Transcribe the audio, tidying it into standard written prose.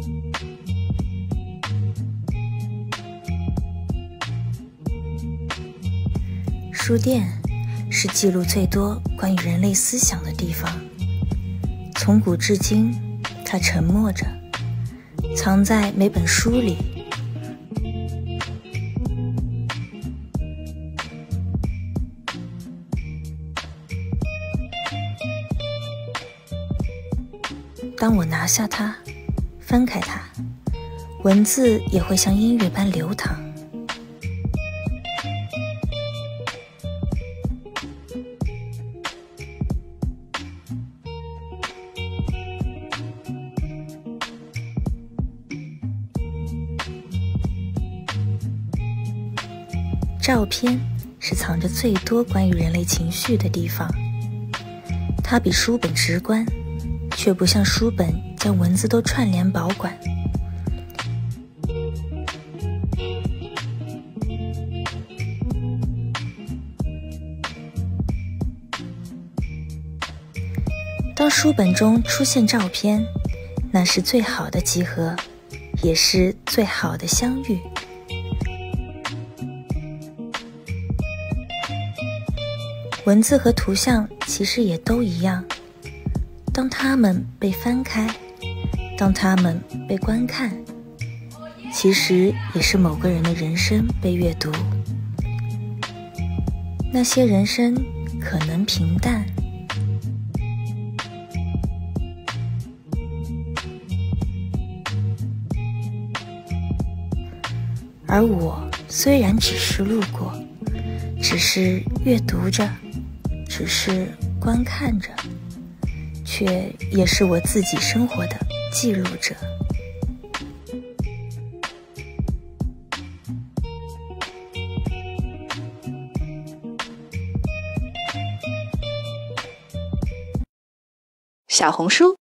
书店是记录最多关于人类思想的地方，从古至今，它沉默着，藏在每本书里。当我拿下它，翻开它，文字也会像音乐般流淌。照片是藏着最多关于人类情绪的地方，它比书本直观，却不像书本将文字都串联保管。当书本中出现照片，那是最好的集合，也是最好的相遇。文字和图像其实也都一样，当它们被翻开，当它们被观看，其实也是某个人的人生被阅读。那些人生可能平淡，而我虽然只是路过，只是阅读着，只是观看着，却也是我自己生活的记录者。 小红书